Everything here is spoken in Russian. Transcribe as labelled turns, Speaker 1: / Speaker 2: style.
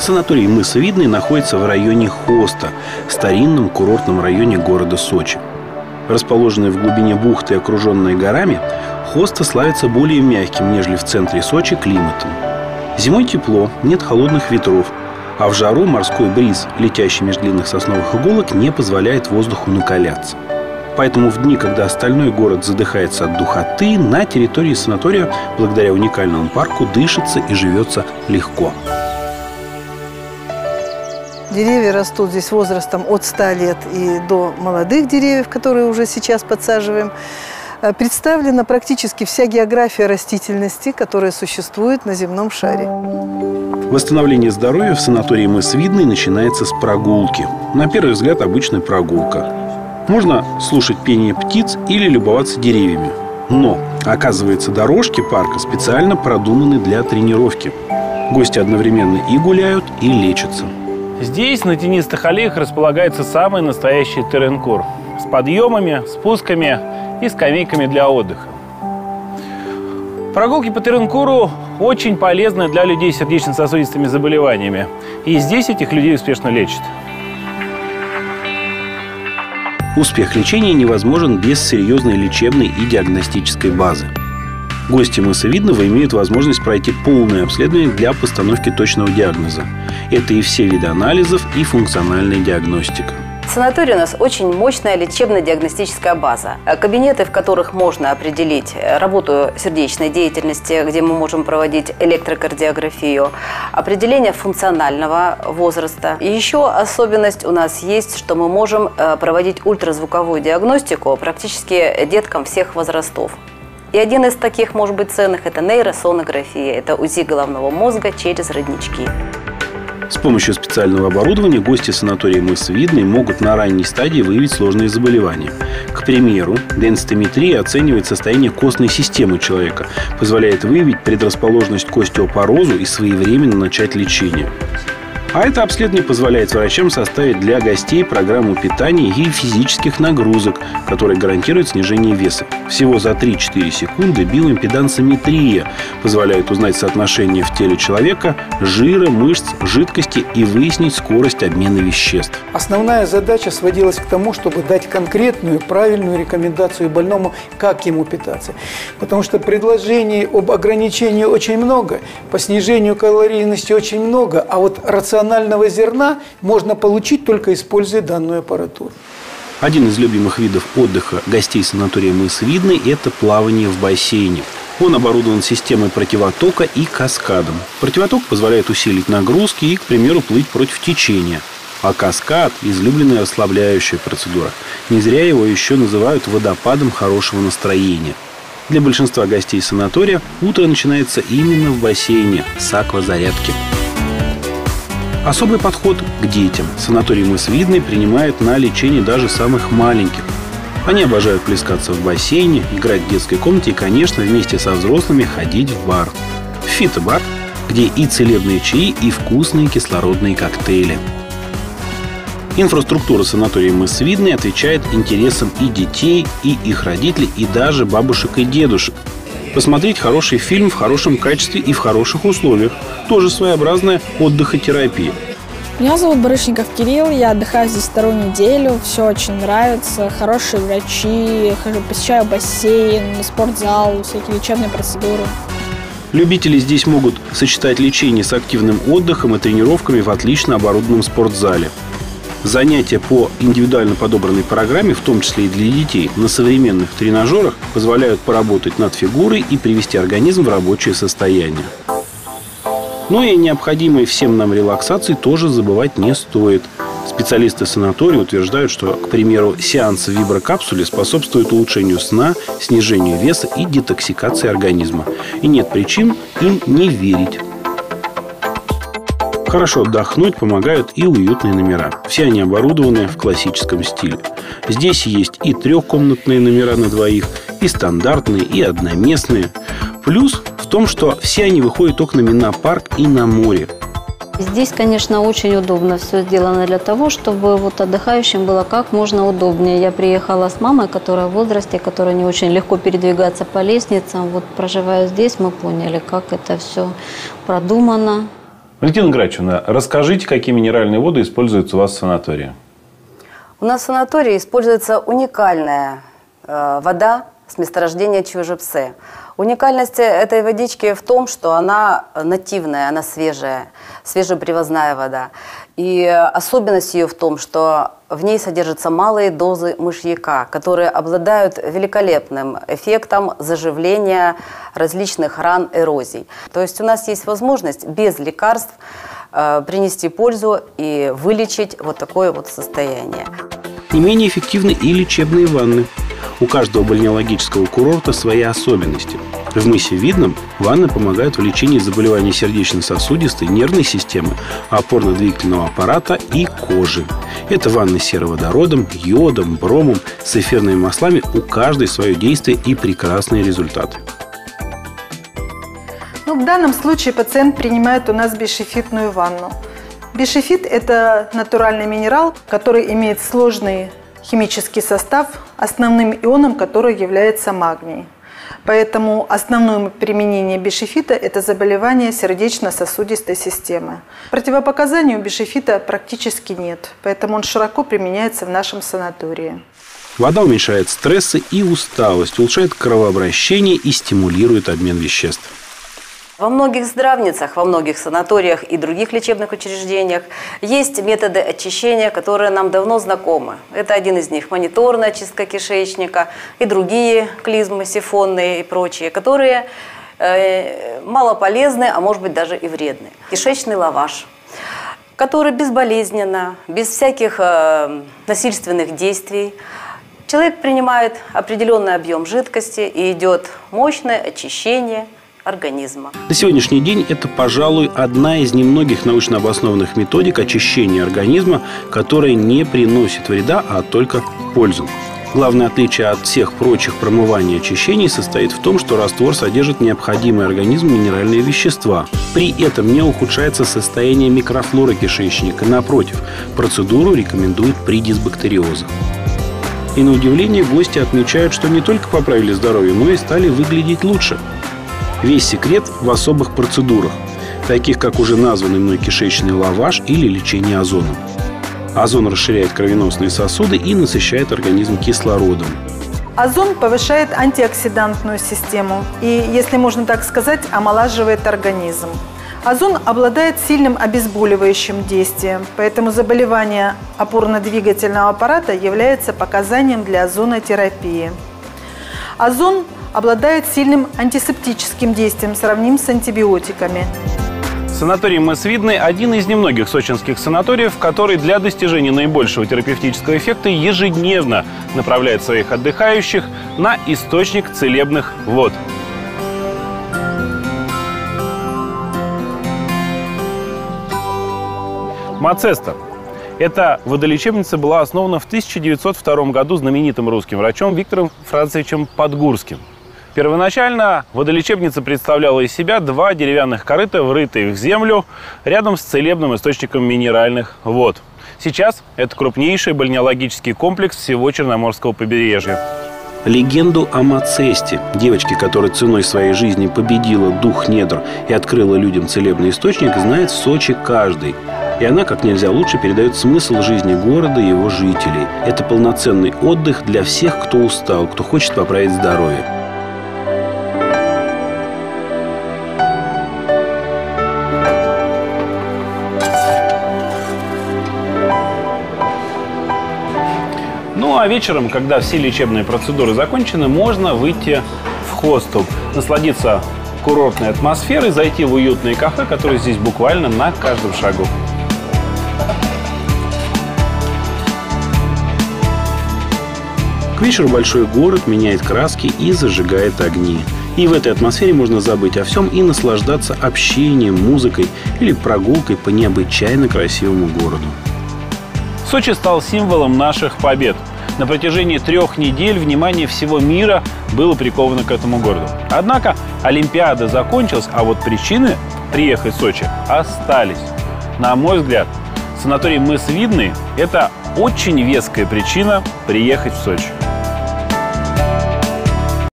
Speaker 1: Санаторий «Мыс Видный» находится в районе Хоста, старинном курортном районе города Сочи. Расположенный в глубине бухты и окруженный горами, Хоста славится более мягким, нежели в центре Сочи, климатом. Зимой тепло, нет холодных ветров, а в жару морской бриз, летящий между длинных сосновых иголок, не позволяет воздуху накаляться. Поэтому в дни, когда остальной город задыхается от духоты, на территории санатория, благодаря уникальному парку, дышится и живется легко.
Speaker 2: Деревья растут здесь возрастом от 100 лет и до молодых деревьев, которые уже сейчас подсаживаем. Представлена практически вся география растительности, которая существует на земном шаре.
Speaker 1: Восстановление здоровья в санатории «Мыс Видный» начинается с прогулки. На первый взгляд, обычная прогулка. Можно слушать пение птиц или любоваться деревьями. Но, оказывается, дорожки парка специально продуманы для тренировки. Гости одновременно и гуляют, и лечатся.
Speaker 3: Здесь, на тенистых аллеях, располагается самый настоящий терренкур. С подъемами, спусками и скамейками для отдыха. Прогулки по терренкуру очень полезны для людей с сердечно-сосудистыми заболеваниями. И здесь этих людей успешно лечат.
Speaker 1: Успех лечения невозможен без серьезной лечебной и диагностической базы. Гости «Мыса Видного» имеют возможность пройти полное обследование для постановки точного диагноза. Это и все виды анализов, и функциональная диагностика.
Speaker 4: В санатории у нас очень мощная лечебно-диагностическая база. Кабинеты, в которых можно определить работу сердечной деятельности, где мы можем проводить электрокардиографию, определение функционального возраста. И еще особенность у нас есть, что мы можем проводить ультразвуковую диагностику практически деткам всех возрастов. И один из таких, может быть, ценных – это нейросонография, это УЗИ головного мозга через роднички.
Speaker 1: С помощью специального оборудования гости санатория «Мыс Видный» могут на ранней стадии выявить сложные заболевания. К примеру, денситометрия оценивает состояние костной системы человека, позволяет выявить предрасположенность к остеопорозу и своевременно начать лечение. А это обследование позволяет врачам составить для гостей программу питания и физических нагрузок, которые гарантируют снижение веса. Всего за 3-4 секунды биоимпедансометрия позволяет узнать соотношение в теле человека жира, мышц, жидкости и выяснить скорость обмена веществ.
Speaker 5: Основная задача сводилась к тому, чтобы дать конкретную, правильную рекомендацию больному, как ему питаться. Потому что предложений об ограничении очень много, по снижению калорийности очень много, а вот рационального зерна можно получить, только используя данную аппаратуру.
Speaker 1: Один из любимых видов отдыха гостей санатория «Мыс Видный» – это плавание в бассейне. Он оборудован системой противотока и каскадом. Противоток позволяет усилить нагрузки и, к примеру, плыть против течения. А каскад – излюбленная расслабляющая процедура. Не зря его еще называют водопадом хорошего настроения. Для большинства гостей санатория утро начинается именно в бассейне с аквазарядки. Особый подход к детям. Санаторий «Мыс Видный» принимает на лечение даже самых маленьких. Они обожают плескаться в бассейне, играть в детской комнате и, конечно, вместе со взрослыми ходить в бар. Фитобар, где и целебные чаи, и вкусные кислородные коктейли. Инфраструктура санатория «Мыс Видный» отвечает интересам и детей, и их родителей, и даже бабушек и дедушек. Посмотреть хороший фильм в хорошем качестве и в хороших условиях. Тоже своеобразная отдыхотерапия.
Speaker 6: Меня зовут Барышников Кирилл, я отдыхаю здесь вторую неделю, все очень нравится, хорошие врачи, посещаю бассейн, спортзал, всякие лечебные процедуры.
Speaker 1: Любители здесь могут сочетать лечение с активным отдыхом и тренировками в отлично оборудованном спортзале. Занятия по индивидуально подобранной программе, в том числе и для детей, на современных тренажерах позволяют поработать над фигурой и привести организм в рабочее состояние. Но и о необходимой всем нам релаксации тоже забывать не стоит. Специалисты санатория утверждают, что, к примеру, сеанс в виброкапсуле способствует улучшению сна, снижению веса и детоксикации организма. И нет причин им не верить. Хорошо отдохнуть помогают и уютные номера. Все они оборудованы в классическом стиле. Здесь есть и трехкомнатные номера на двоих, и стандартные, и одноместные. Плюс в том, что все они выходят окнами на парк и на море.
Speaker 7: Здесь, конечно, очень удобно. Все сделано для того, чтобы отдыхающим было как можно удобнее. Я приехала с мамой, которая в возрасте, которая не очень легко передвигаться по лестницам. Проживая здесь, мы поняли, как это все продумано.
Speaker 3: Валентина Грачевна, расскажите, какие минеральные воды используются у вас в санатории?
Speaker 4: У нас в санатории используется уникальная вода с месторождения Чжэпсе. Уникальность этой водички в том, что она нативная, она свежая, свежепривозная вода. И особенность ее в том, что в ней содержатся малые дозы мышьяка, которые обладают великолепным эффектом заживления различных ран, эрозий. То есть у нас есть возможность без лекарств принести пользу и вылечить вот такое вот состояние.
Speaker 1: Не менее эффективны и лечебные ванны. У каждого бальнеологического курорта свои особенности. В мысе Видном ванны помогают в лечении заболеваний сердечно-сосудистой, нервной системы, опорно-двигательного аппарата и кожи. Это ванны сероводородом, йодом, бромом, с эфирными маслами. У каждой свое действие и прекрасные результаты.
Speaker 2: В данном случае пациент принимает у нас бишефитную ванну. Бишефит – это натуральный минерал, который имеет сложный химический состав, основным ионом которого является магний. Поэтому основное применение бишефита – это заболевание сердечно-сосудистой системы. Противопоказаний у бишефита практически нет, поэтому он широко применяется в нашем санатории.
Speaker 1: Вода уменьшает стрессы и усталость, улучшает кровообращение и стимулирует обмен веществ.
Speaker 4: Во многих здравницах, во многих санаториях и других лечебных учреждениях есть методы очищения, которые нам давно знакомы. Это один из них – мониторная очистка кишечника и другие клизмы, сифонные и прочие, которые мало полезны, а может быть даже и вредны. Кишечный лаваш, который безболезненно, без всяких насильственных действий, человек принимает определенный объем жидкости и идет мощное очищение организма.
Speaker 1: На сегодняшний день это, пожалуй, одна из немногих научно обоснованных методик очищения организма, которая не приносит вреда, а только пользу. Главное отличие от всех прочих промываний и очищений состоит в том, что раствор содержит необходимые организму минеральные вещества. При этом не ухудшается состояние микрофлоры кишечника. Напротив, процедуру рекомендуют при дисбактериозах. И на удивление гости отмечают, что не только поправили здоровье, но и стали выглядеть лучше. Весь секрет в особых процедурах, таких как уже названный мной кишечный лаваш или лечение озоном. Озон расширяет кровеносные сосуды и насыщает организм кислородом.
Speaker 2: Озон повышает антиоксидантную систему и, если можно так сказать, омолаживает организм. Озон обладает сильным обезболивающим действием, поэтому заболевание опорно-двигательного аппарата является показанием для озонотерапии. Озон обладает сильным антисептическим действием, сравним с антибиотиками.
Speaker 3: Санаторий Мыс Видный – один из немногих сочинских санаториев, который для достижения наибольшего терапевтического эффекта ежедневно направляет своих отдыхающих на источник целебных вод. Мацеста. Эта водолечебница была основана в 1902 году знаменитым русским врачом Виктором Францевичем Подгурским. Первоначально водолечебница представляла из себя два деревянных корыта, врытые в землю, рядом с целебным источником минеральных вод. Сейчас это крупнейший бальнеологический комплекс всего Черноморского побережья.
Speaker 1: Легенду о Мацесте, девочке, которая ценой своей жизни победила дух недр и открыла людям целебный источник, знает в Сочи каждый. И она как нельзя лучше передает смысл жизни города и его жителей. Это полноценный отдых для всех, кто устал, кто хочет поправить здоровье.
Speaker 3: Ну а вечером, когда все лечебные процедуры закончены, можно выйти в хостел, насладиться курортной атмосферой, зайти в уютные кафе, которые здесь буквально на каждом шагу.
Speaker 1: К вечеру большой город меняет краски и зажигает огни. И в этой атмосфере можно забыть о всем и наслаждаться общением, музыкой или прогулкой по необычайно красивому городу.
Speaker 3: Сочи стал символом наших побед. На протяжении 3 недель внимание всего мира было приковано к этому городу. Однако Олимпиада закончилась, а вот причины приехать в Сочи остались. На мой взгляд, санаторий Мыс Видный – это очень веская причина приехать в Сочи.